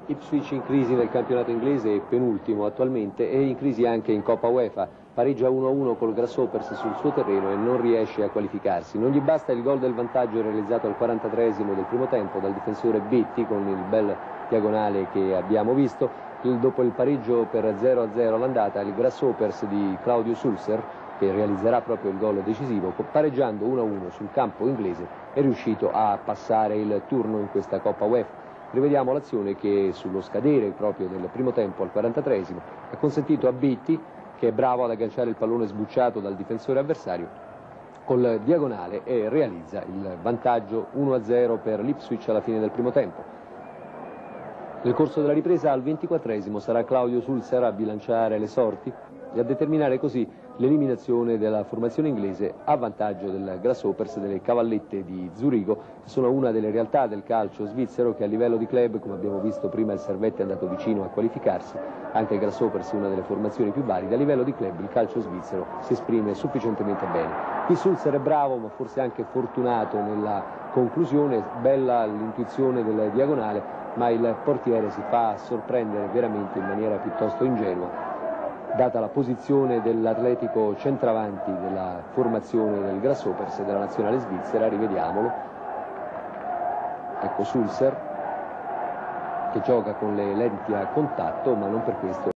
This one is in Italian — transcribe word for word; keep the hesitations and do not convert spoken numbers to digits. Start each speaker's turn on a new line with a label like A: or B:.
A: Ipswich in crisi nel campionato inglese, è penultimo attualmente, e in crisi anche in Coppa UEFA. Pareggia uno a uno col Grasshoppers sul suo terreno e non riesce a qualificarsi. Non gli basta il gol del vantaggio realizzato al quarantatreesimo del primo tempo dal difensore Betti con il bel diagonale che abbiamo visto. Il, dopo il pareggio per zero a zero all'andata, il Grasshoppers di Claudio Sulzer, che realizzerà proprio il gol decisivo, pareggiando uno a uno sul campo inglese, è riuscito a passare il turno in questa Coppa UEFA. Rivediamo l'azione che sullo scadere proprio del primo tempo al quarantatreesimo ha consentito a Betti, che è bravo ad agganciare il pallone sbucciato dal difensore avversario, col diagonale, e realizza il vantaggio uno a zero per l'Ipswich alla fine del primo tempo. Nel corso della ripresa al ventiquattresimo sarà Claudio Sulzer a bilanciare le sorti e a determinare così l'eliminazione della formazione inglese a vantaggio del Grasshoppers, delle Cavallette di Zurigo, che sono una delle realtà del calcio svizzero che a livello di club, come abbiamo visto prima, il Servette è andato vicino a qualificarsi, anche il Grasshoppers è una delle formazioni più valide. A livello di club il calcio svizzero si esprime sufficientemente bene. Qui Sulzer è bravo, ma forse anche fortunato nella conclusione, bella l'intuizione del diagonale, ma il portiere si fa sorprendere veramente in maniera piuttosto ingenua, data la posizione dell'atletico centravanti della formazione del Grasshoppers e della nazionale svizzera. Rivediamolo. Ecco Sulzer che gioca con le lenti a contatto, ma non per questo